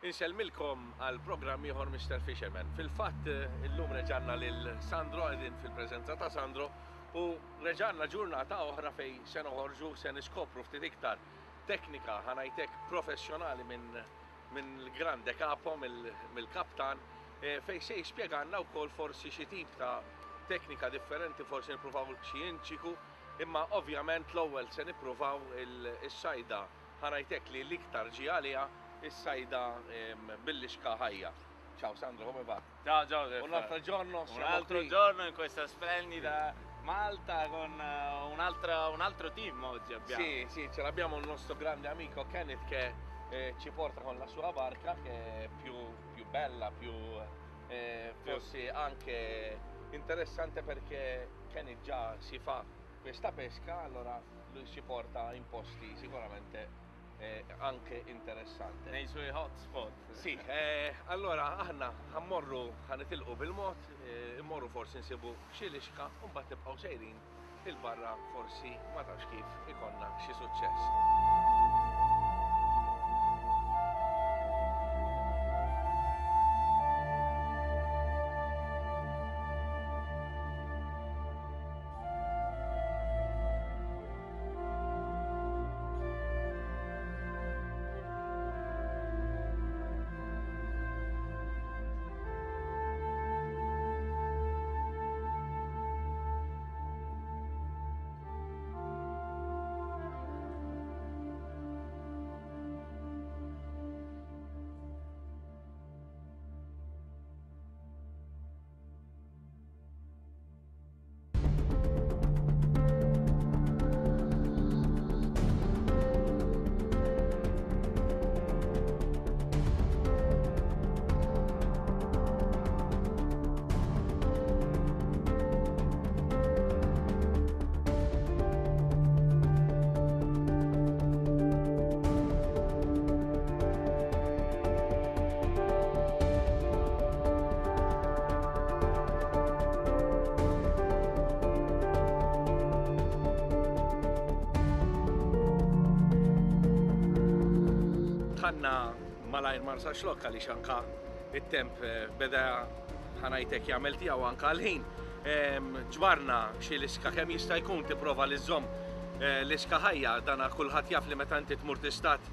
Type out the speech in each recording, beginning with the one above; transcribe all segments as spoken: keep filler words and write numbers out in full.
Insellmilkom għal programm ieħor mister Fisherman. Fil-fatt illum reġanna lil Sandro qegħdin fil-preżenza ta' Sandro u reġanna ġurnata oħra fej se noħorġu se niskopru ftit iktar teknika ħanajtek professjonali minn minn l-grande capo mill-kaptan fej se jispjeganna wkoll forsi xi tip ta' teknika differenti, forsi nippruvaw xi inċiku, imma ovvjament l-ewwel se nippruvaw is-sajda ħanajtek li l-iktar ġi għaliha is-sajda bil-lixka ħajja. Ciao Sandro, come va? Ciao Giorgio. Un altro giorno, un altro qui. giorno in questa splendida Malta con uh, un, altro, un altro team oggi abbiamo. Sì, sì, ce l'abbiamo il nostro grande amico Kenneth che eh, ci porta con la sua barca che è più, più bella, più eh, forse anche interessante perché Kenneth già si fa questa pesca, allora lui ci porta in posti sicuramente Eh, anche interessante. Nei suoi hotspot. Sì, eh, allora aħna ħammorru ħanitilqu bil-mod, eh, immorru forsi nsibu xi lixka u mbagħad tibqgħu sejrin il-barra forsi ma tafx kif ikonna xi suċċess. ħanna malajr marsa xlokka li xanka il-temp beda ħanajtek jagħmel tiegħu anka l-ħin. Ġbarna xi liska kemm jista' jkun tipprova li żomm liska ħajja, dana kulħadd jaf li meta inti tmur tistat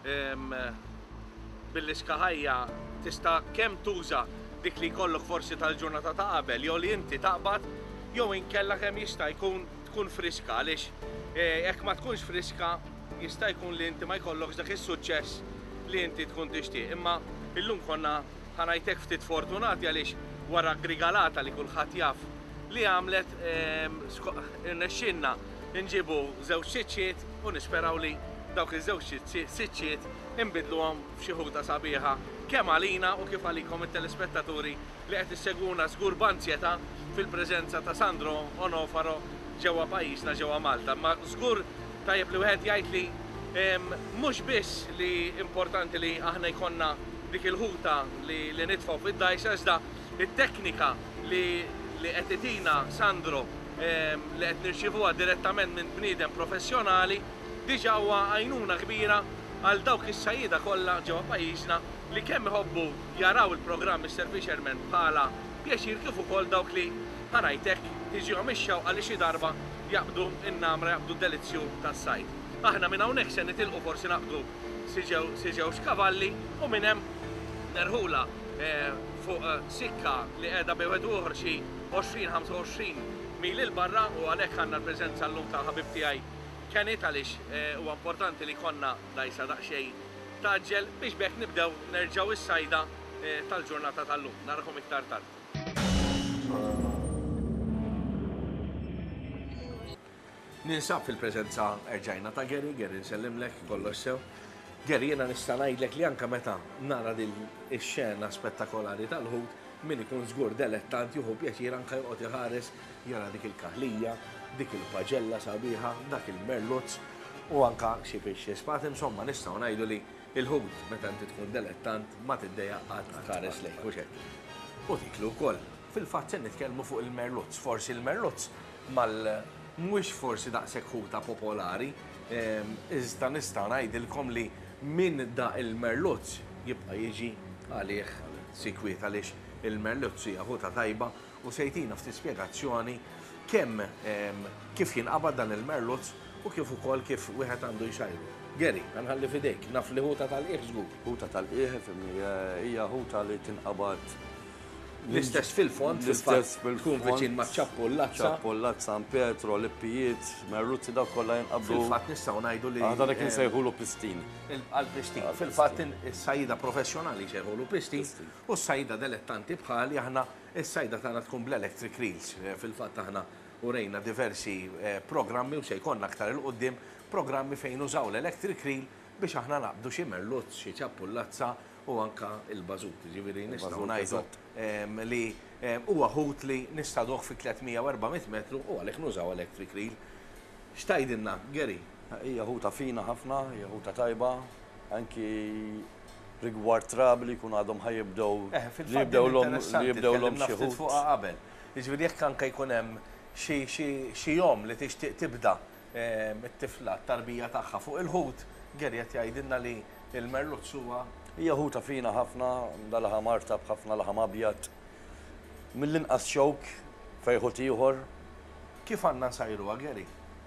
bil-liska ħajja tista' kemm tuża dik li jkollok forsi tal-ġurnata ta' qabel jew li inti taqbad jew inkella kemm jista' jkun tkun friska għaliex jekk ma tkunx friska jista' jkun li inti ma jkollokx dak is-suċċess li inti tkun tixtieq. Imma illum konna ħanajtek ftit fortunati għaliex wara grigalata li kulħadd jaf li għamlet irnexxinna nġibu żewġ siċċiet u nisperaw li dawk iż-żewġ siċċiet inbidluhom f'xi ħuta sabiħa kemm għalina u kif għalikom it-telespettaturi li qed issegwuna żgur b'anzjetà fil-preżenza ta' Sandro Onofaro ġewwa pajjiżna ġewwa Malta. Ma żgur tajjeb li wieħed jgħid li mhux biss li importanti li aħna jkollna dik il-ħuta li, li nitfgħu fid-dajsa, iżda it-teknika li li qed itina Sandro li qed nirċievuha direttament minn bniedem professjonali diġà huwa għajnuna kbira għal dawk is-sajjieda kollha ġewwa pajjiżna li kemm iħobbu jaraw il-programm mister Fisherman bħala pjaċir kif ukoll dawk li ħanajtek tiġihom ix-xewqa li xi darba jaqbdu in-namra jaqbdu d-delizzju tas-sajd. Aħna minn hawnhekk se nitilqu forsi naqbdu siġew x'kavalli u minn hemm nerħula fuq sikka li qiegħda bejn ieħor xi għoxrin ħamsa wgħoxrin mil il barra u għalhekk għandna l-preżenza llum ta' ħabib tiegħi Kenneth għaliex huwa importanti li konna dajsa daqsxejn taġġel biex bekk nibdew nerġgħu is-sajda tal-ġurnata tal-lum. Narakom iktar tard. Ninsab fil-preżenza erġajna ta' Geri, Geri nsellimlek kollox sew. Geri jiena nista' ngħidlek li anke meta nara din ix-xena spettakolari tal-ħut min ikun żgur delettant jieħu pjaċir anke joqgħod iħares jara dik il-kaħlija, dik il-paġella sabiħa, dak il-merluzz u anke xi pixxi spat insomma nistgħu ngħidu li il-ħut meta inti tkun delettant ma tiddejjaq qatt tħares lejh u hekk. U tiklu wkoll. Fil-fatt se nitkellmu fuq il-merluzz, forsi il-merluzz mal mhux forsi daqshekk ħuta popolari, iżda nista' ngħidilkom li minn da il-merluzz jibqa' jiġi għalih sikwiet għaliex il-merluzzi ħuta tajba u sejtina ftit spjegazzjoni kemm kif jinqabad dan il-merluzz u kif ukoll kif wieħed għandu jxajru. Geri, għanħalli fidejk, naf li ħuta tal-qiegħ żgur. Ħuta tal-qiegħ hija ħuta li tinqabad l-istess fil-fond, l-istess tkun viċin ma' ċappollazza. ċappollazza, San Pietro, Lippijiet, Merluzzi dawk kollha jinqabdu. Fil-fatt nistgħu ngħidu li. Aħna dak insejħulu pistin. Għal-pistin. Fil-fatt is-sajda professjonali jsejħulu pistin u s-sajda dilettanti bħali aħna is-sajda tagħna tkun bl-electric reels. Fil-fatt aħna urejna diversi programmi u se jkollna aktar il-qudiem programmi fejn użaw l-electric reel biex aħna naqbdu xi merluzz, xi ċappollazza u anka il-bażut. Ġifieri nistgħu ngħidu li huwa ħut li nistaduh fi tlietmija u erba'miet metru u għalhekk nużaw electric reel. X'tgħidilna, Geri? Hija ħuta fina ħafna, hija ħuta tajba, anki rigward trab li jkun għadhom ħajibdew li jibdew li jibdew l-hom xi ħut. Fuqha qabel. Jiġifieri jekk anke jkun hemm xi jom li tixtieq tibda it-tifla t-tarbija tagħha fuq il-ħut, Geri qed jgħidilna li l-merluzz huwa hija ħuta fina ħafna, dalaħa martab ħafna laħam abjad. Mill-inqas xewk fejn ħut ieħor. Kif għandna nsajruha, Geri?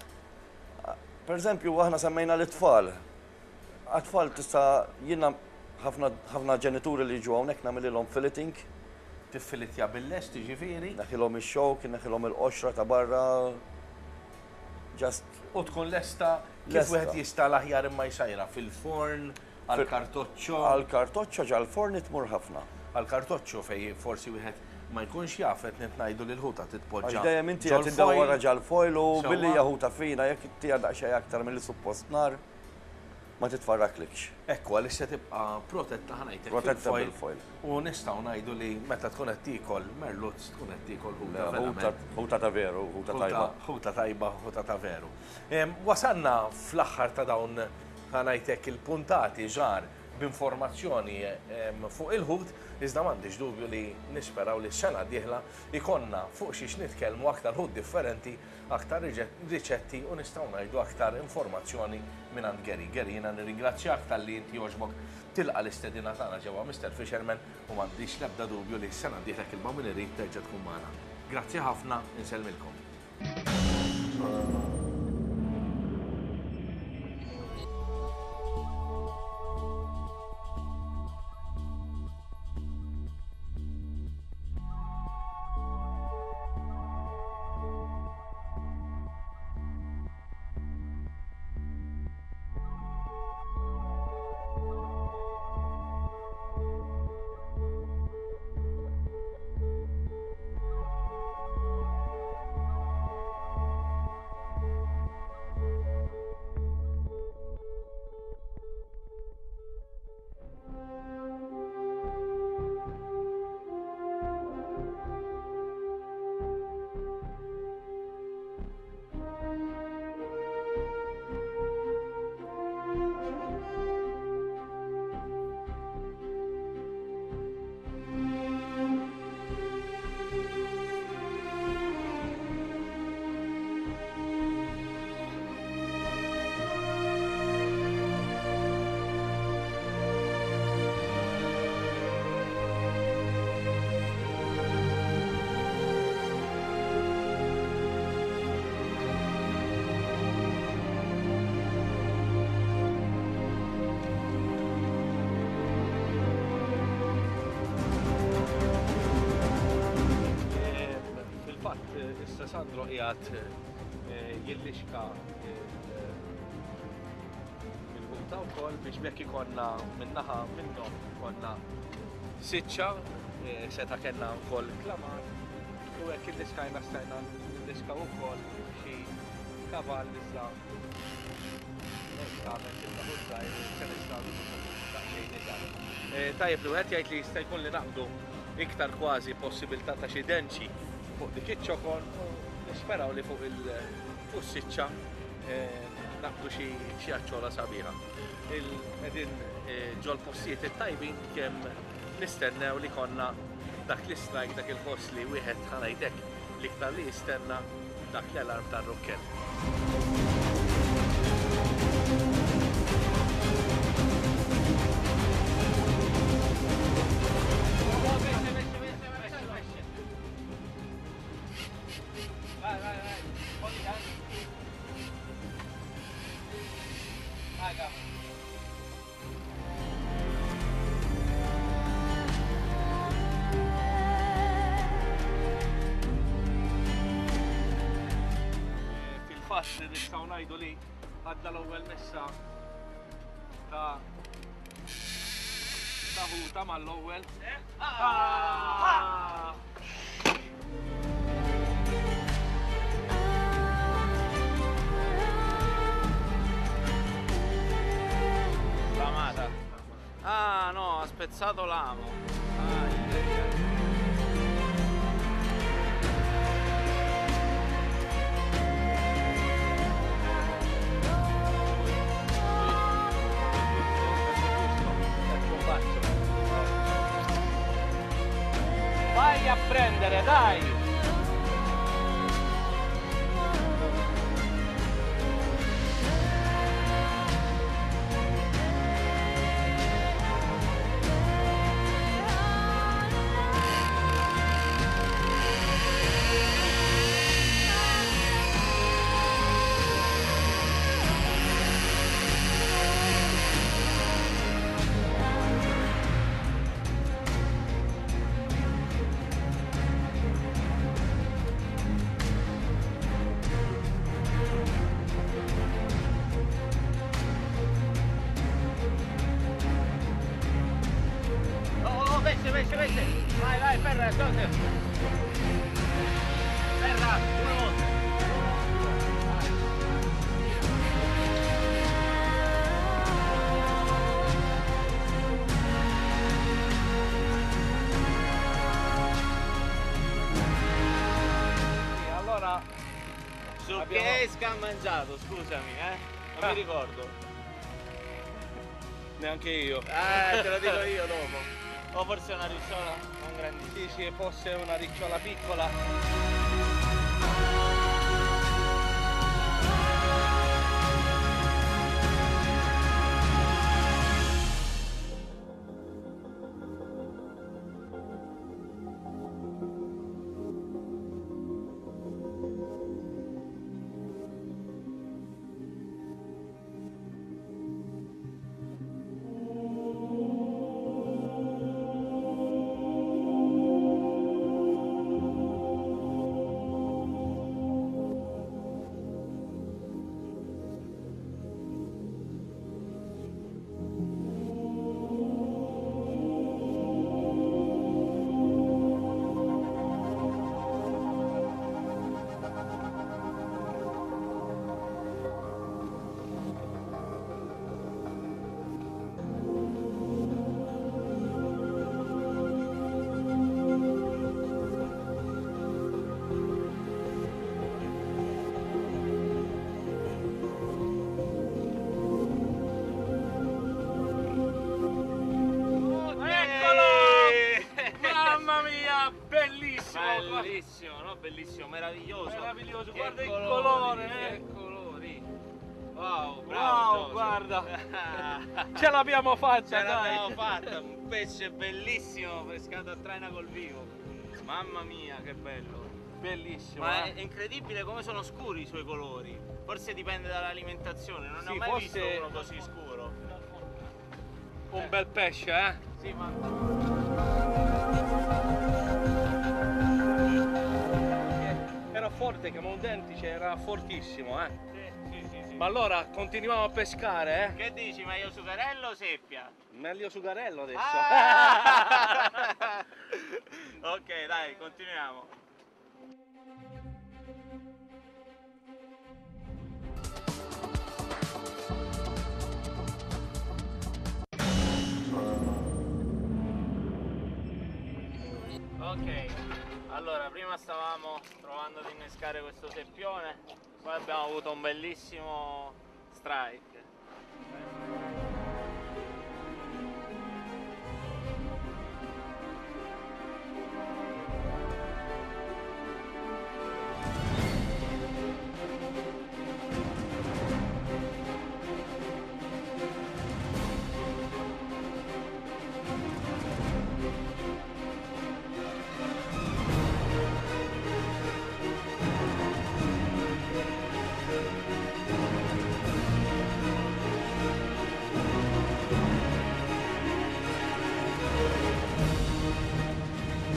Pereżempju aħna semmejna l-itfal. Għat-tfal tista' jiena ħafna ġenituri li jiġu hawnhekk nagħmilhom filleting. Tiffilitja bil-lest jiġifieri? Neħilhom ix-xewk, neħilhom il-qoxra ta' barra. Just u tkun lesta kif wieħed jista' l-aħjar imma jsajra fil-forn, għal-kartoċċo. Għal-kartoċċo ġal-forn itmur ħafna. Għal-kartoċċo fejn forsi wieħed ma jkunx jaf qed ngħidu li l-ħuta titpoġġa. Dejjem inti qed tiddewwara ġal-foil u billi hija ħuta fina jekk tija daqsxejn aktar milli suppost nar ma titfarraklikx. Ekku għaliex se tibqa' protetta ħanajtek Protetta bil-foil. U nistgħu ngħidu li meta tkun qed tiekol merluzz tkun qed tiekol ħuta verament. Ħuta ta' veru, ħuta tajba. Ħuta tajba, ħuta ta' veru. Wasanna fl-aħħar ta' dawn ħanajtek il-puntati ġar b'informazzjoni fuq il-ħut, iżda m'għandix dubju li nisperaw li s-sena d-dieħla ikonna fuq xiex nitkellmu aktar ħut differenti, aktar riċetti u nistgħu ngħidu aktar informazzjoni minn għand Geri. Geri, jiena nirringrazzjak tal-li inti jogħġbok tilqa' l-istedina tagħna ġewwa mister Fisherman u m'għandix l-ebda dubju li s-sena d-dieħla il-ma' min irid terġa' tkun magħna. Grazzi ħafna, insellmilkom. Sandro qiegħed jillixka il-ħuta wkoll biex bekk ikollna min-naħa minnhom ikollna siċċa, seta' kellna wkoll klamar u hekk illiskajna stajna nilliskaw ukoll xi kavall issa tagħmel ġibda ħudda se nistgħu daqsxejn iżgħar. Tajjeb li wieħed jgħid li jista' jkun li naqbdu iktar kważi possibilità ta' xi denċi fuq dik iċ-ċokol nisperaw li fuq il-siċċa naqbdu xi għacciola sabiħa. Qegħdin ġol postijiet it-tajbin kemm nistennew li konna dak l-istrajk dak il-ħoss li wieħed ħanajdek l-iktar li jistenna dak l-alarm tar-rukkel. lastre del saunajdu li għadda l-ewwel messa ta' ta' ħuta mal-ewwel. Lamata. Ah no, ha spezzato l'amo. Ah, Vai a prendere, dai! Vece, vece. Vai, vai, ferra, Joseph. Ferra, una volta. Sì, allora... Su abbiamo... che esca ha mangiato, scusami, eh? Non Ah. mi ricordo. Neanche io. Eh, te lo dico io dopo. O forse una ricciola, non grandissima. Sì, sì, fosse una ricciola piccola. Bellissimo, no? Bellissimo, meraviglioso. Meraviglioso, Che guarda il colori, colore, che eh. colori. Wow, bravo. Wow, Joseph. guarda. Ce l'abbiamo fatta, Ce dai. l'abbiamo fatta, un pesce bellissimo pescato a traina col vivo. Mamma mia, che bello. Bellissimo. Ma eh. è incredibile come sono scuri i suoi colori. Forse dipende dall'alimentazione, non Sì, ne ho mai forse- visto uno così scuro. Un bel pesce, eh? Sì, ma... Era forte, che Mondentice era fortissimo, eh? Sì, sì, sì, sì. Ma allora continuiamo a pescare, eh? Che dici, meglio sugarello o seppia? Meglio sugarello adesso. Ah! Ok, dai, continuiamo. Ok, allora prima stavamo provando ad innescare questo seppione, poi abbiamo avuto un bellissimo strike.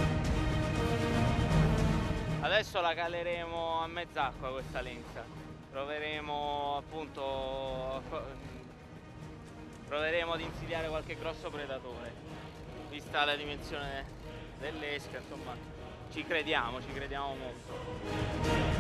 Adesso la caleremo a mezz'acqua questa lenza, proveremo appunto proveremo ad insidiare qualche grosso predatore, vista la dimensione dell'esca, insomma ci crediamo, ci crediamo molto.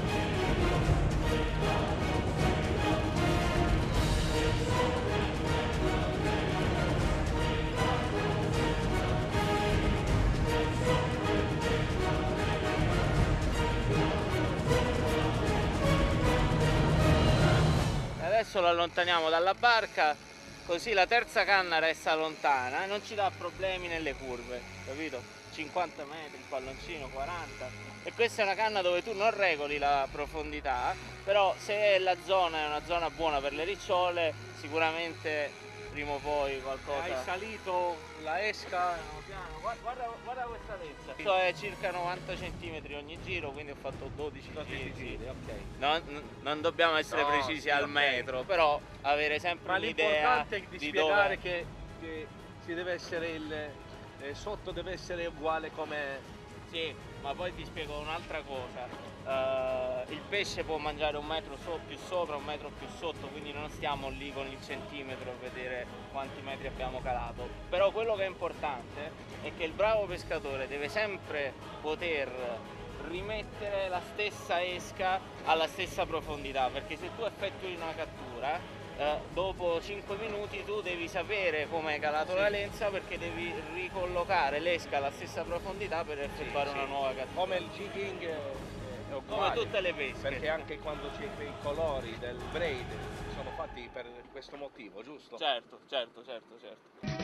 Adesso lo allontaniamo dalla barca, così la terza canna resta lontana e non ci dà problemi nelle curve, capito? cinquanta metri, il palloncino, quaranta. E questa è una canna dove tu non regoli la profondità, però se la zona è una zona buona per le ricciole, sicuramente prima o poi qualcosa... Hai salito la esca? Piano, piano. Guarda, guarda questa lezza. Questo è circa novanta centimetri ogni giro, quindi ho fatto dodici giri. giri, ok. Non, non dobbiamo essere No, precisi sì, al ok. metro, però avere sempre Ma un'idea l'importante è di, di spiegare dove... che, che si deve essere il eh, sotto deve essere uguale come... Sì, ma poi ti spiego un'altra cosa. Uh, il pesce può mangiare un metro so più sopra, un metro più sotto, quindi non stiamo lì con il centimetro a vedere quanti metri abbiamo calato. Però quello che è importante è che il bravo pescatore deve sempre poter rimettere la stessa esca alla stessa profondità, perché se tu effettui una cattura eh, dopo cinque minuti tu devi sapere come è calato Sì. la lenza, perché devi ricollocare l'esca alla stessa profondità per effettuare Sì, una sì. nuova cattura. Come il jigging è, è Come uguale, tutte le pesche. perché anche quando c'è i colori del braid sono fatti per questo motivo, giusto? Certo, certo, certo, certo.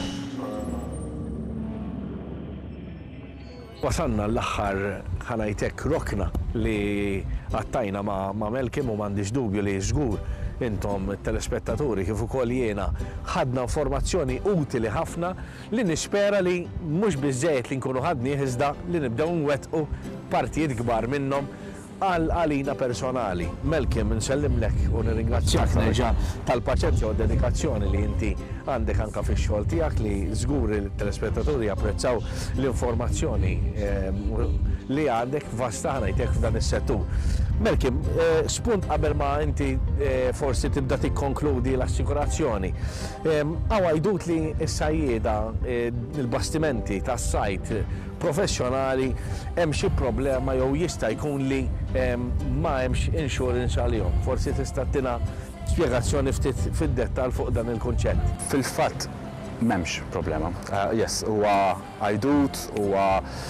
Wasanna l-axħar ħanajtek rokna li għattajna ma, ma Melkem u m'għandix dubju li żgur intom telespettaturi kif ukoll jiena ħadna informazzjoni utili ħafna li nispera li mhux biżżejjed li nkunu ħadni iżda li nibdew nwettqu partijiet kbar minnhom għal għalina personali. Melkem, nsellimlek u nirringrazzjak nerġa' tal-paċenzja u dedikazzjoni li inti għandek anka fix-xogħol tiegħek li żgur il-telespettaturi japprezzaw l-informazzjoni li għandek vasta ħanajtek f'dan is-settur. Melkem, spunt qabel ma inti forsi tibda tikkonkludi l-assikurazzjoni. Għaw għajdut li s-sajjeda, il-bastimenti tas-sajt professjonali hemm xi problema jew jista' jkun li ma hemmx insurance għalihom. Forsi tista' tina spjegazzjoni ftit fid-dettall fuq dan il-kunċett. Fil-fatt m'hemmx problema. Uh, yes, huwa għajdut, huwa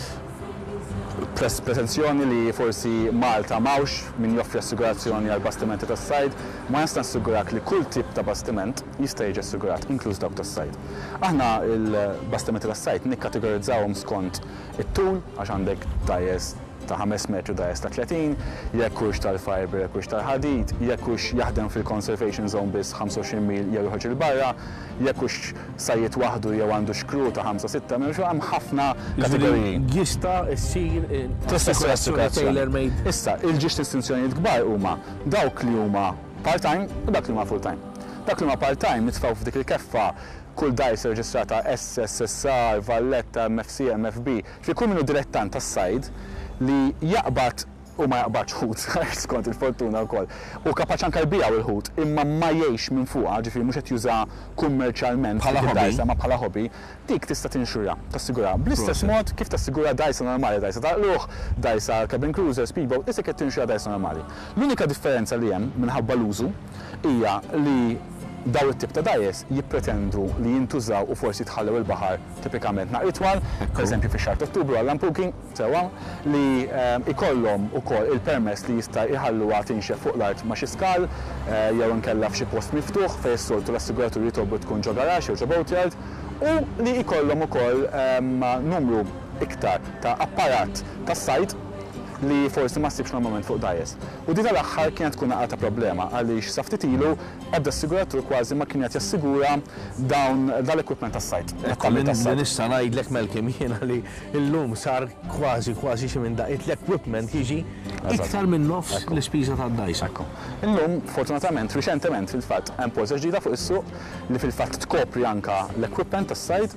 presenzjoni li forsi Malta mawx min joffri assigurazzjoni għal bastimenti tas-sajd, ma nista' nassigurak li kull tip ta' bastiment jista' jiġi assigurat, inkluż dawk tas-sajd. Aħna il-bastimenti tas-sajd nikkategorizzawhom skont it-tul għax għandek dajes ta' ħames metru dajes ta' tletin, jekk hux tal-fiber, jekk hux tal-ħadid, jekk hux jaħdem fil-conservation zone biss ħamsa u għoxrin mil jew joħroġ il-barra, jekk hux sajjiet waħdu jew għandu xkru ta' ħamsa sitta mil, hemm ħafna kategoriji. Jista' ssir assikurazzjoni tailor-made. Issa, il-ġiex distinzjonijiet kbar huma dawk li huma part-time u dak li huma full-time. Dak li huma part-time nitfgħu f'dik il-keffa kull dajs reġistrata S S S R, Valletta, M F C, M F B, fi kull minnu dilettant tas-sajd li jaqbad u ma jaqbadx ħut, skont il-fortuna wkoll. U kapaċi anke jbija il-ħut, imma ma jgħix minn fuqha, ġifieri mhux qed juża kummerċjalment Bħala hobby. ma bħala hobby, dik tista' tinxurja, tassigura. Bl-istess mod kif tassigura dajsa normali, dajsa ta' luħ, dajsa cabin cruiser, speedboat, issa qed tinxurja dajsa normali. L-unika differenza li hemm minħabba l-użu hija li daw it-tip ta' dajes jippretendu li jintużaw u forsi tħallew il-baħar tipikament naqra itwal, per eżempju fi-xahar ta' Ottubru għall-lampuking, sewa, li ikollhom ukoll il-permess li jista' jħalluha tinxef fuq l-art ma' xi skal, jew inkella f'xi post miftuħ fejn is-soltu l-assiguratur jitolbu tkun ġo garax jew ġo boatyard, u li jkollhom ukoll numru iktar ta' apparat tas-sajt li forsi ma ssibx normalment fuq dajes. U di tal-aħħar kienet tkun naqra ta' problema għaliex sa ftit ilu ebda assiguratur kważi ma kien qed jassigura dawn dal-equipment tas-sajt. Nista' ngħidlek Melkem jiena li llum sar kważi kważi xi minn daqqiet l-equipment jiġi iktar minn nofs l-ispiża tad-dajsa. Illum, fortunatament, riċentement fil-fatt hemm polza ġdida fuq is-suq li fil-fatt tkopri anke l-equipment tas-sajt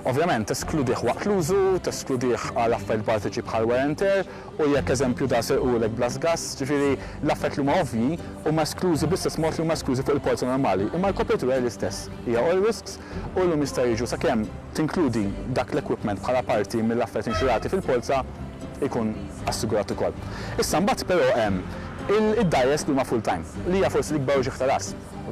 Ovvjament teskludih waqt l-użu, teskludih għal affarijiet bażiċi bħal wear and tear u jekk eżempju da serqulek blas gass, ġifieri l-affarijiet li huma ovvji huma esklużi bl-istess mod li huma esklużi fuq il-polza normali. Imma l-kopertura hija l-istess. Hija all risks u llum jista' jiġu sakemm tinkludi dak l-equipment bħala parti mill-affarijiet inxurati fil-polza ikun assigurat ukoll. Issa mbagħad però hemm id-dajes li huma full time, li hija forsi l-ikbar uġigħ tal-ras.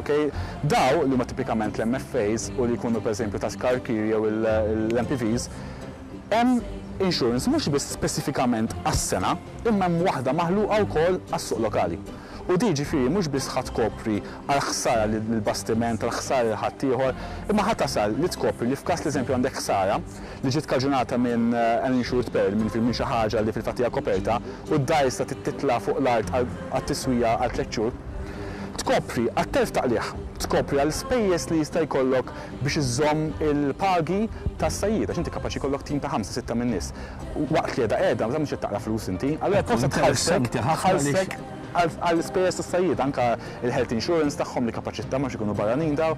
Daw li huma tipikament l-M F As u li jkunu pereżempju ta' Scar Kiri jew l-M P Vs, hemm insurance mhux biss speċifikament għas-sena, imma hemm waħda maħluqa wkoll għas-suq lokali. U di ġifieri mhux biss ħadd tkopri għal ħsara lill-bastiment, għal ħsara li ħadd ieħor, imma ħadd tasal li tkopri li f'każ eżempju għandek ħsara li ġiet kaġunata minn uninsured peril minn minn xi ħaġa li fil-fatt hija koperta u d-dajsa titla fuq l-art għat-tiswija għal tliet xhur. Tkopri għat-telf taqliħ, tkopri għall-ispejjeż li jista' jkollok biex iżżomm il-pagi tas-sajjied għax inti kapaċi jkollok tim ta' ħamsa sitta minn nies. Waqt li qiegħda qiegħda ma tagħmilx taqla flus inti, allura kosa tħallsek għall-ispejjeż tas-sajjied anke il-health insurance tagħhom li kapaċità ma ikunu barranin daw.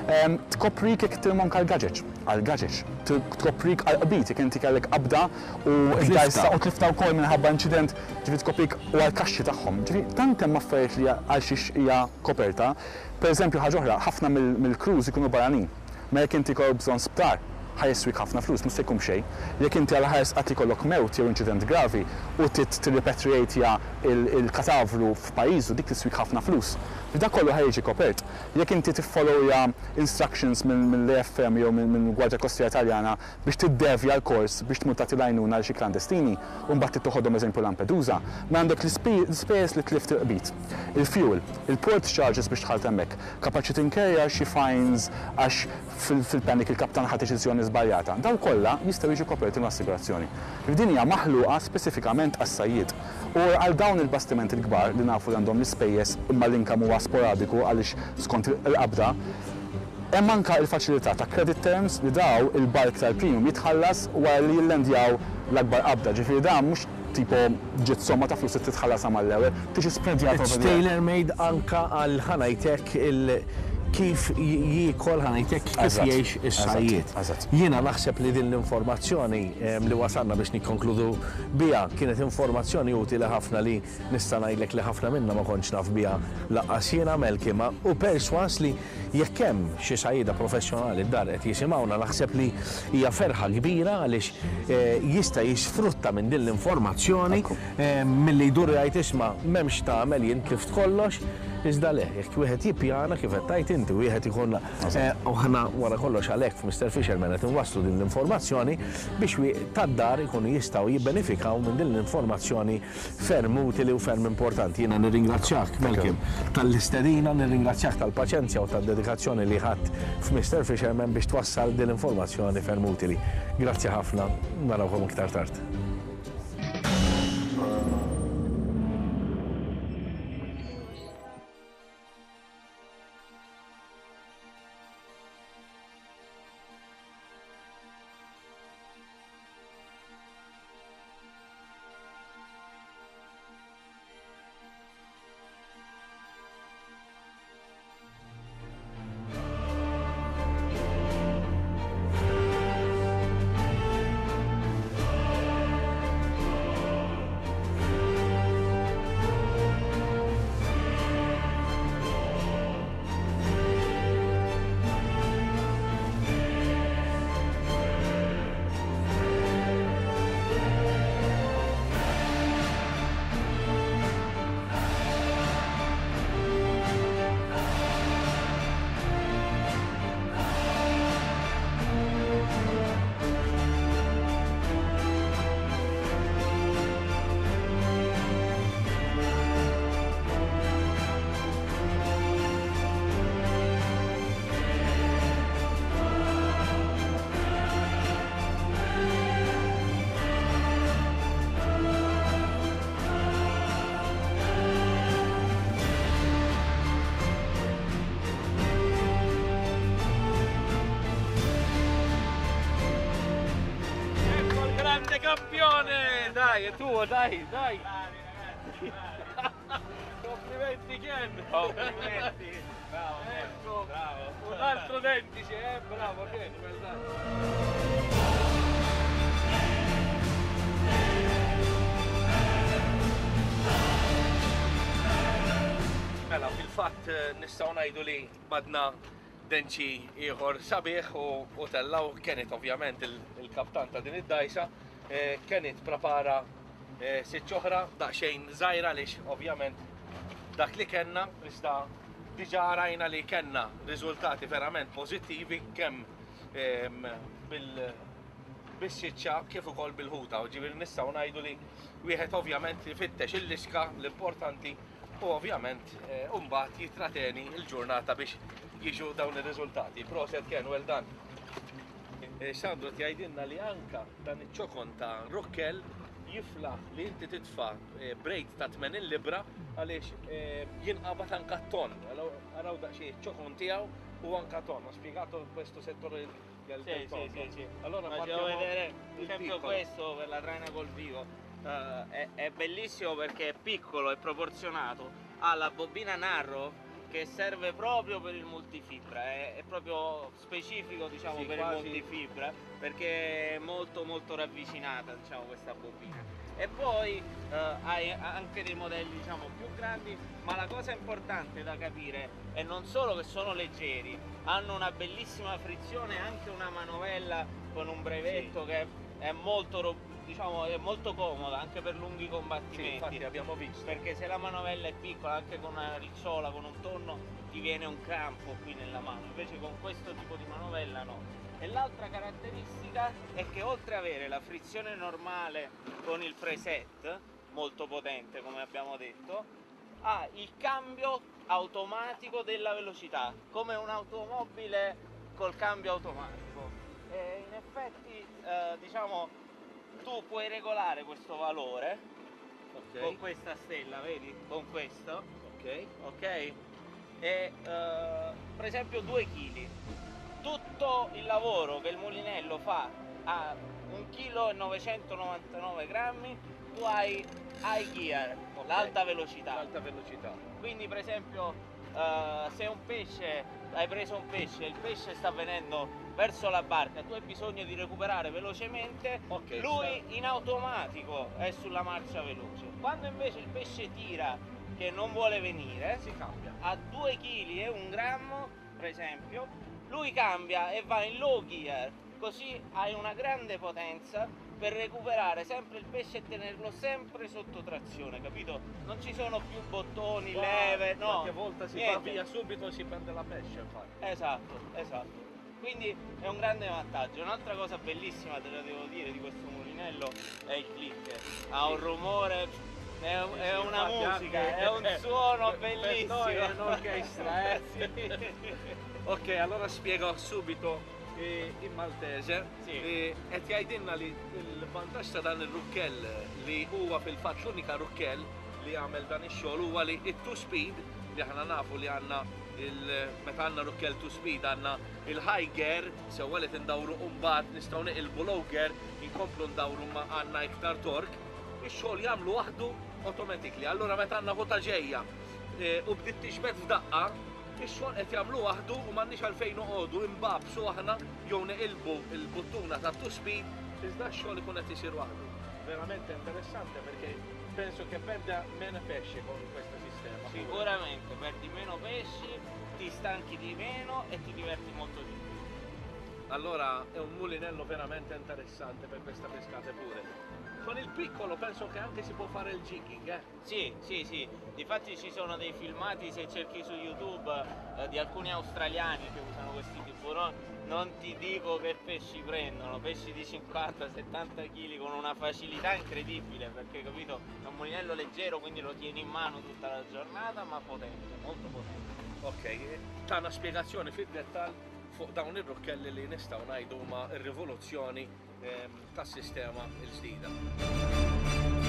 Tkoprik jekk tilmonka l-gaġeġ, għall-gaġeġ. Tkoprik għall-qbit jekk inti kellek qabda u id-dajsa u tlifta wkoll minħabba inċident, ġifieri tkoprik u għall-kaxxi tagħhom. Ġifieri tant hemm affarijiet li għal xiex hija koperta. Pereżempju ħaġa oħra, ħafna mill-crews ikunu barranin. Ma jekk inti kollok bżonn sptar, ħajswik ħafna flus, mhux se jkun xejn. Jekk inti għal ħares qatt ikollok mewt jew inċident gravi u tirrepatriatja il-katavru f'pajjiżu dik tiswik ħafna flus. Dak kollu ħajġi kopert. Jekk inti tiffollowja instructions mill-A F M jew mill-Gwardja Kostjera Taljana biex tiddevja l-kors biex tmur tagħti lajnuna għal xi klandestini u mbagħad toħodhom eżempju Lampedusa, ma għandek l-ispejjeż li tlift il-qbit. Il-fuel, il-port charges biex tħalt hemmhekk, kapaċi tinkerja xi fines għax fil-panic il-kaptan ħadd deċiżjoni żbaljata. Dawn kollha jistgħu jiġu koperti mill-assigurazzjoni. Din hija maħluqa speċifikament għas-sajjied. U għal dawn il-bastimenti l-kbar li nafu li għandhom l-ispejjeż imma l-inkam huwa sporadiku għaliex skont il-qabda, hemm anke l-faċilità ta' credit terms li daw il-bulk tal-premium jitħallas wara li jillendjaw l-akbar qabda. Ġifieri dan mhux tipo ġiet somma ta' flus titħallasha mal-ewwel, tiġi spreadjata. Tailor made anke għal ħanajtek il- kif jikol ħanajtek kif jgħix is-sajjied. Jiena naħseb li din l-informazzjoni li wasalna biex nikkonkludu biha kienet informazzjoni utili ħafna li nista' ngħidlek li ħafna minnha ma kontx naf biha laqqas jiena Melkima u perswas li jekk hemm xi sajjieda professjonali d-dar qed jisimgħuna naħseb li hija ferħa kbira għaliex jista' jisfrutta minn din l-informazzjoni milli jdur jgħid isma' m'hemmx tagħmel jien kif kollox. Iżda le, jekk wieħed jippjana kif qed tajt inti wieħed ikollna u ħana wara kollox għalhekk f'Mister Fisherman qed inwasslu din l-informazzjoni biex tad-dar ikunu jistgħu jibbenefikaw minn din l-informazzjoni ferm utili u ferm importanti. Jiena nirringrazzjak Melkim tal-istedina, nirringrazzjak tal-paċenzja u tad-dedikazzjoni li ħadd f'Mister Fisherman biex twassal din l-informazzjoni ferm utili. Grazzi ħafna, narawkom iktar tard. Campione! Dai, è tuo, dai, dai! Complimenti Ken! Complimenti! Bravo, ecco, bravo! Un altro dentice, eh? Bravo Ken, guardate! fil-fatt nistgħu ngħidu li badna denċi ieħor sabiħ u tellaw Kenneth ovvjament il-kaptan ta' din id-dajsa, Kenneth prepara sitt oħra daqsxejn żgħira għaliex ovvjament dak li kellna nista' diġà rajna li kellna riżultati verament pożittivi kemm bil-xiċċa kif ukoll bil-ħuta. U ġifieri nistgħu ngħidu li wieħed ovvjament jifittex il-liska l-importanti u ovvjament mbagħad jitrateni l-ġurnata biex jiġu dawn ir-riżultati. Proset Ken, well done. Sandro tgħidilna li anka dan iċ-ċokon ta' Rukkel jiflaħ li inti titfa' brejt ta' tmenin libra għaliex jinqabad anka ton. Araw daqsxejn iċ-ċokon tiegħu u anka ton. Ho spiegato questo settore del Sì, sì, sì, sì. Allora Ma partiamo devo vedere, per il esempio piccolo. questo per la traina col vivo eh, è, è bellissimo perché è piccolo e proporzionato, ha la bobina Narrow che serve proprio per il multifibra, è, è proprio specifico diciamo Sì, per quasi. il multifibra perché è molto molto ravvicinata diciamo questa bobina. E poi eh, hai anche dei modelli diciamo più grandi, ma la cosa importante da capire è non solo che sono leggeri, hanno una bellissima frizione, anche una manovella con un brevetto Sì. che è molto, ro- diciamo, è molto comoda anche per lunghi Sì, combattimenti. infatti abbiamo visto. Perché se la manovella è piccola, anche con una ricciola, con un tonno, ti viene un crampo qui nella mano, invece con questo tipo di manovella no. E l'altra caratteristica è che oltre ad avere la frizione normale con il preset, molto potente come abbiamo detto, ha il cambio automatico della velocità, come un'automobile col cambio automatico. E in effetti, eh, diciamo, tu puoi regolare questo valore Ok. con questa stella, vedi? Con questo, Ok. ok? E eh, per esempio due chili. Tutto il lavoro che il mulinello fa a un chilo e novecentonovantanove grammi, tu hai high gear, Ok. l'alta velocità. Alta velocità. Quindi per esempio eh, se un pesce, hai preso un pesce, il pesce sta venendo verso la barca, tu hai bisogno di recuperare velocemente, Ok, lui sta- in automatico è sulla marcia veloce. Quando invece il pesce tira che non vuole venire, Si cambia. a due chili e un grammo per esempio, lui cambia e va in low gear, così hai una grande potenza per recuperare sempre il pesce e tenerlo sempre sotto trazione, capito? Non ci sono più bottoni, leve, no. Qualche volta si va niente. via subito e si prende la pesce, infatti. Esatto, esatto. Quindi è un grande vantaggio. Un'altra cosa bellissima, te la devo dire, di questo mulinello è il clicker. Ha un rumore, è, un- è Sì, una infatti musica, anche- è un suono per- per bellissimo. noi è un'orchestra, eh. Sì. Ok, allora spiego subito eh, in maltese. Sì. Eh, e tgħidilna li l-vantaġġ ta' dan ir-rukkell li huwa fil-fatt l-unika rukkell li jagħmel dan ix-xogħol huwa li it-two speed li aħna nafu li għandna il- meta għandna rukkell two speed għandna il-high gear sewwa li tindawru mbagħad nistgħu neqilbu low gear inkomplu ndawru ma għandna iktar tork. Ix-xogħol jagħmlu waħdu automatically. Allura meta għandna vota ġejja eh, u bdiet tixbed f'daqqa, ix-xogħol qed jagħmlu waħdu u m'għandniex għalfejn noqogħdu imbabsu aħna jew neqilbu il-buttuna ta' two speed iżda x-xogħol ikun qed isir waħdu. Veramente interessante perché penso che perda meno pesce con questo sistema. Sicuramente perdi meno pesci, ti stanchi di meno e ti diverti molto di più. Allora è un mulinello veramente interessante per questa pescata pure. Con il piccolo penso che anche si può fare il jigging, eh? Sì, sì, sì, difatti ci sono dei filmati se cerchi su YouTube eh, di alcuni australiani che usano questi tiburoni, non ti dico che pesci prendono, pesci di cinquanta settanta chili con una facilità incredibile perché capito, è un mulinello leggero quindi lo tieni in mano tutta la giornata ma potente, molto potente. Ok, ta' una spiegazzjoni fid-dettal fuq dawn ir-rukkelli li nistgħu ngħidu huma r-rivoluzzjoni ehm, tas-sistema l-ġdida.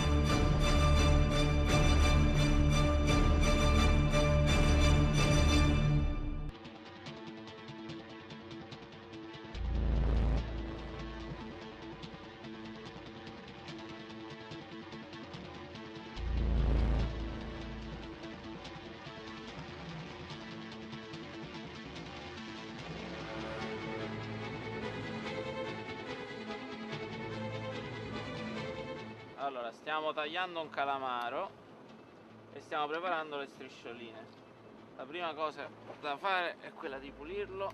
Allora, stiamo tagliando un calamaro e stiamo preparando le striscioline. La prima cosa da fare è quella di pulirlo.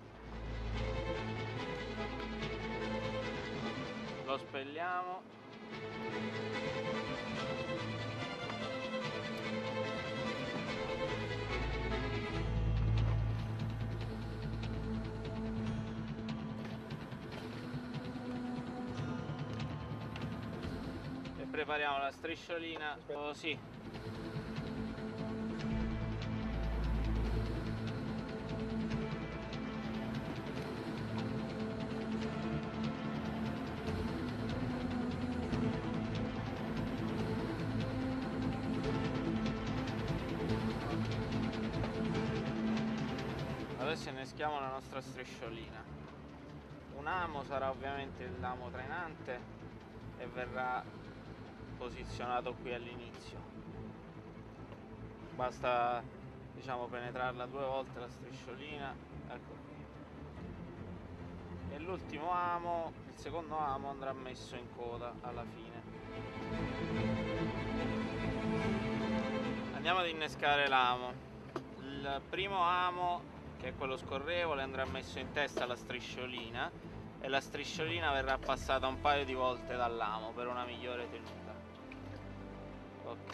Lo spelliamo. E prepariamo la strisciolina così. Adesso inneschiamo la nostra strisciolina. Un amo sarà ovviamente il lamo trainante e verrà posizionato qui all'inizio. Basta, diciamo, penetrarla due volte la strisciolina, ecco qui. E l'ultimo amo, il secondo amo, andrà messo in coda alla fine. Andiamo ad innescare l'amo. Il primo amo, che è quello scorrevole, andrà messo in testa alla strisciolina e la strisciolina verrà passata un paio di volte dall'amo per una migliore tenuta. Ok.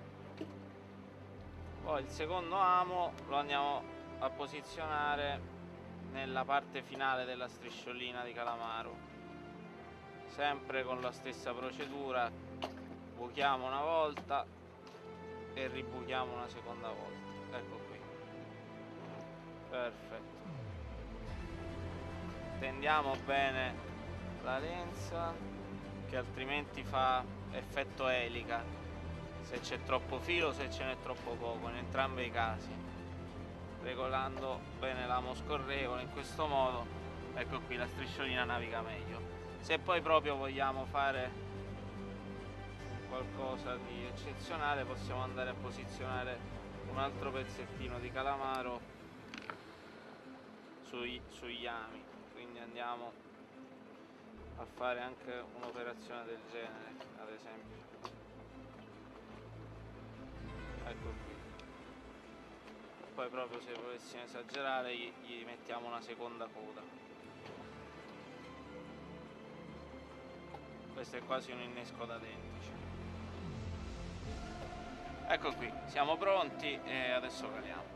Poi il secondo amo lo andiamo a posizionare nella parte finale della strisciolina di calamaro. Sempre con la stessa procedura, buchiamo una volta e ribuchiamo una seconda volta. Ecco qui. Perfetto. Tendiamo bene la lenza, che altrimenti fa effetto elica, se c'è troppo filo, se ce n'è troppo poco, in entrambi i casi. Regolando bene l'amo scorrevole in questo modo, ecco qui, la strisciolina naviga meglio. Se poi proprio vogliamo fare qualcosa di eccezionale, possiamo andare a posizionare un altro pezzettino di calamaro Sui, sugli ami, quindi andiamo a fare anche un'operazione del genere, ad esempio. Ecco qui. Poi proprio se volessimo esagerare gli, gli mettiamo una seconda coda. Questo è quasi un innesco da denti. Ecco qui, siamo pronti e adesso caliamo.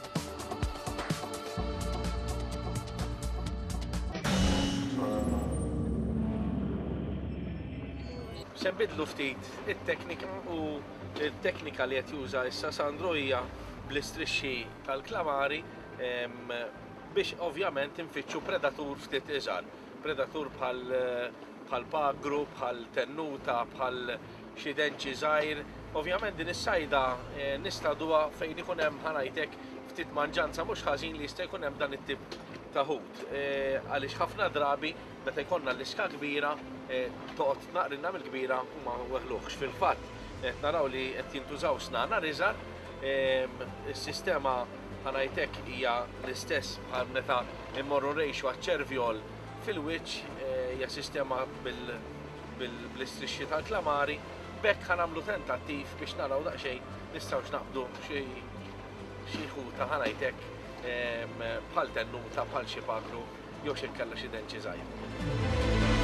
Se nbidlu ftit it-teknika u il-teknika li qed juża issa Sandro hija bl-istrixxi tal-klamari biex ovvjament infittxu predatur ftit iżgħar. Predatur bħal pagru, bħal tennuta, bħal xi denċi żgħir. Ovvjament din is-sajda nistgħuha fejn ikun hemm ħanajtek ftit manġanza mhux ħażin li jista' jkun hemm dan it-tip ta' ħut. Għaliex ħafna drabi meta jkollna l-iska kbira toqgħod naqrinna mill-kbira u ma weħluħx. Fil-fatt qed naraw li qed jintużaw snana iżgħar, is-sistema ħanajtek hija l-istess bħal meta immorru rejxu għaċ-ċervjol fil-wiċċ, hija sistema bil-istrixxi tal-klamari. Bekk ħanamlu tentattiv biex naraw daqsxejn nistgħux naqbdu xi ħuta ħanajtek bħal tennuta, bħal xi pagru jew xi nkella xi denċi żgħir.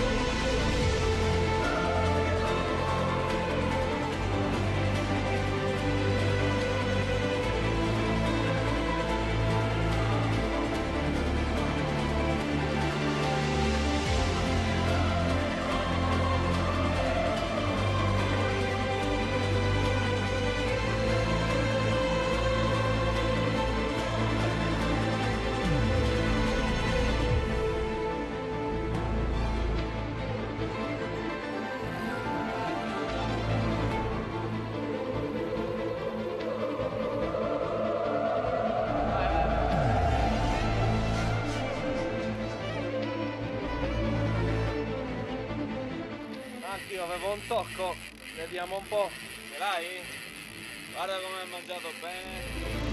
Io avevo un tocco, vediamo un po', ce l'hai? Guarda come ha mangiato bene.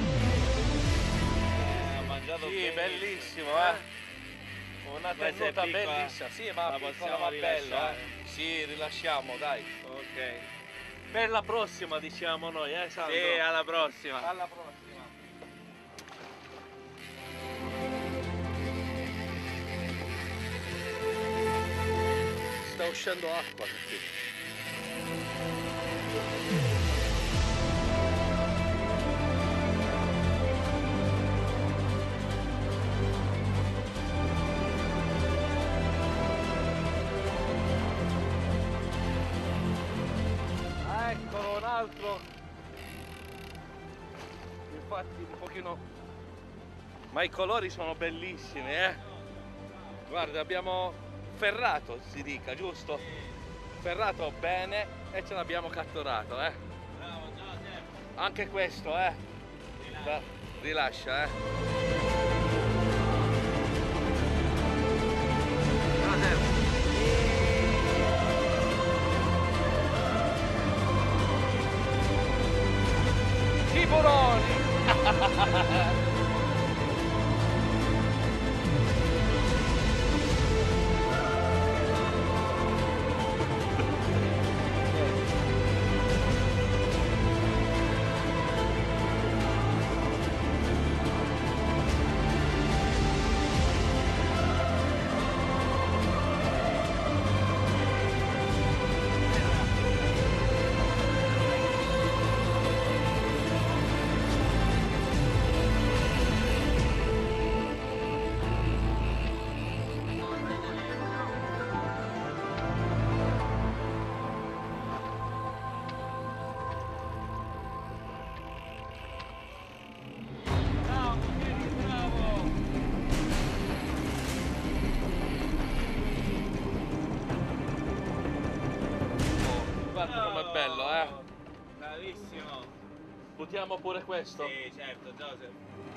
Eh, ha mangiato sì, bene. Bellissimo, eh? Una tenuta bellissima, sì, ma la piccola ma bella, eh? Sì, rilasciamo, dai. Ok. Per la prossima diciamo noi, eh Sandro? Sì, alla prossima. Alla prossima. uscendo acqua. Perché... Eccolo un altro. Infatti un pochino, ma i colori sono bellissimi, eh. Guarda, abbiamo ferrato, si dica, giusto? Ferrato bene e ce l'abbiamo catturato, eh. Bravo Joseph. Anche questo, eh. Da, rilascia, eh. Joseph. Tiburoni! Guarda com'è bello, eh? Bravissimo! Buttiamo pure questo? Sì, certo, Joseph.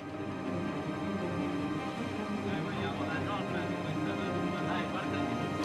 Dai, vogliamo la nonna di questa norma, dai, guardati tutto.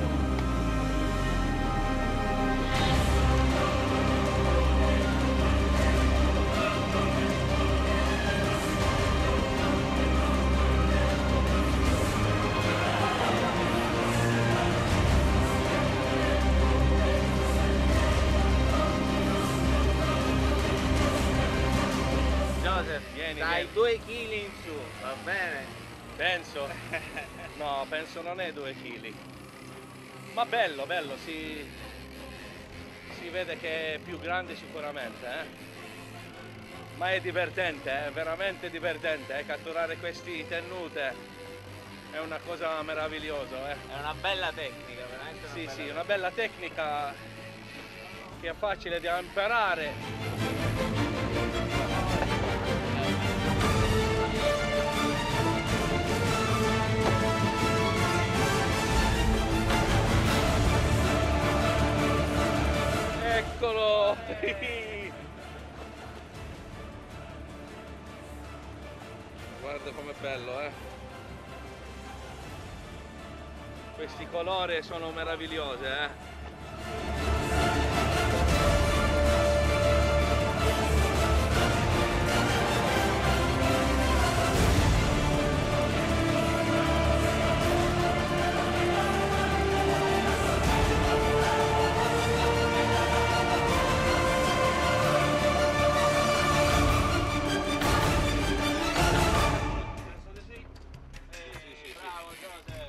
Vieni, Dai, vieni. due chili in su, va bene? Penso. No, penso non è due chili. Ma bello, bello, si, si vede che è più grande sicuramente, eh? Ma è divertente, è veramente divertente, eh? Catturare questi tennute è una cosa meravigliosa, eh? È una bella tecnica, veramente una Sì, bella sì, tecnica. una bella tecnica che è facile da imparare. Eccolo! Guarda com'è bello, eh! Questi colori sono meravigliosi, eh! Bravo Joseph!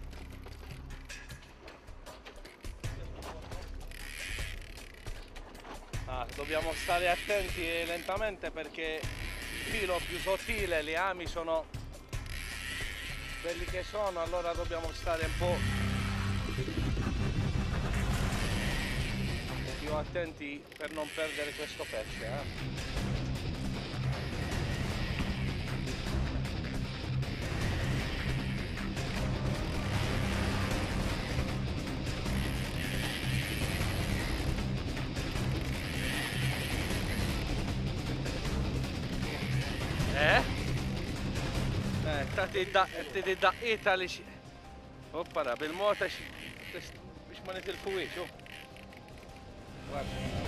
Ah, dobbiamo stare attenti lentamente perché il filo più sottile, le ami sono quelli che sono, allora dobbiamo stare un po' più attenti per non perdere questo pesce, eh? Eh? Eh, tati da, tati da italici. Hoppala, بالموتى مش مانت الكويت شوف. Guarda.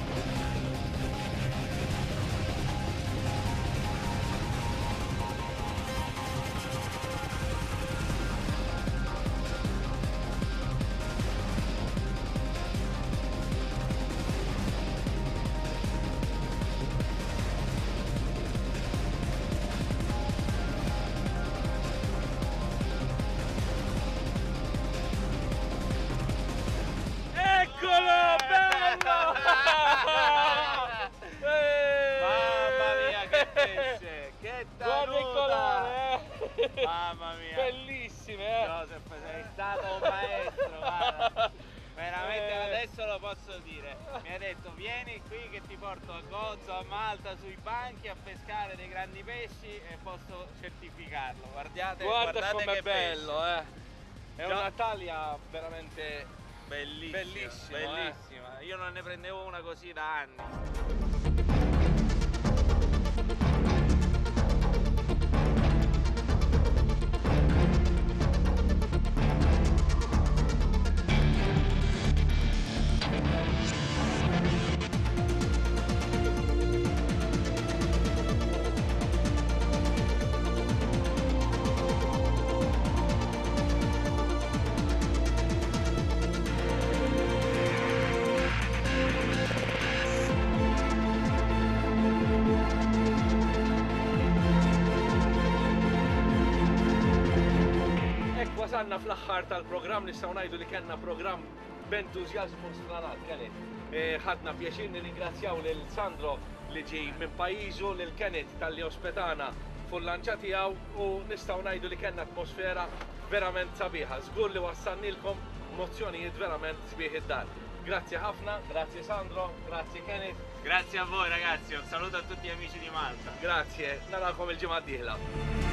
Mamma mia. Bellissime, eh? Joseph, sei stato un maestro, guarda. Veramente eh. adesso lo posso dire. Mi ha detto vieni qui che ti porto a Gozo, a Malta, sui banchi a pescare dei grandi pesci e posso certificarlo. Guardate, Guarda guardate com'è che bello, pesce. eh. È una taglia veramente bellissima, bellissima. bellissima. Eh. Io non ne prendevo una così da anni. Wasalna fl-aħħar tal-programm nistgħu ngħidu li kellna programm b'entużjażmu stranat Kenneth. Ħadna pjaċir nirringrazzjaw lil Sandro li ġej minn pajjiżu, lil Kenneth tal-li ospetana fuq l-lanċa tiegħu u nistgħu ngħidu li kellna atmosfera verament sabiħa. Żgur li wassannilkom mozzjonijiet verament sbieħ id-dar. Grazie ħafna, grazie Sandro, grazie Kenneth. Grazie a voi ragazzi, un saluto a tutti gli amici di Malta. Grazie, narakom il-ġimgħa d-dieħla.